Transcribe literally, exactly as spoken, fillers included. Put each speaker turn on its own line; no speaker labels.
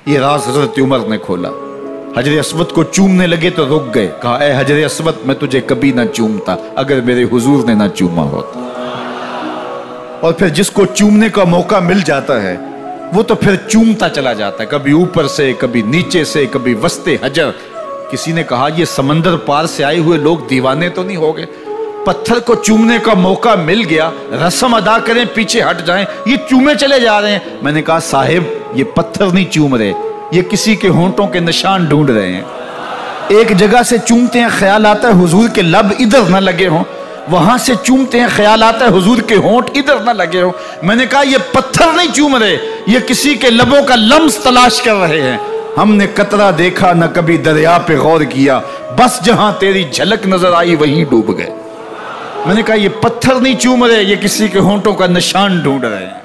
ये राज हजरत उमर ने खोला। हजर अस्वद को चूमने लगे तो रुक गए, कहा ऐ हजर अस्वद मैं तुझे कभी ना चूमता अगर मेरे हुजूर ने ना चूमा होता। और फिर जिसको चूमने का मौका मिल जाता है वो तो फिर चूमता चला जाता है, कभी ऊपर से, कभी नीचे से, कभी वस्ते हजर। किसी ने कहा ये समंदर पार से आए हुए लोग दीवाने तो नहीं हो गए, पत्थर को चूमने का मौका मिल गया, रस्म अदा करें पीछे हट जाएं, ये चूमे चले जा रहे हैं। मैंने कहा साहिब ये पत्थर नहीं चूम रहे, ये किसी के होंठों के निशान ढूंढ रहे हैं। एक जगह से चूमते हैं, ख्याल आता है हुजूर के लब इधर ना लगे हों, वहां से चूमते हैं, ख्याल आता है हुजूर के होंठ इधर ना लगे हों। मैंने कहा ये पत्थर नहीं चूम रहे, ये किसी के लबों का लम्स तलाश कर रहे हैं। हमने कतरा देखा न कभी दरिया पे गौर किया, बस जहां तेरी झलक नजर आई वहीं डूब गए। मैंने कहा ये पत्थर नहीं चूम रहे, ये किसी के होंठों का निशान ढूंढ रहे हैं।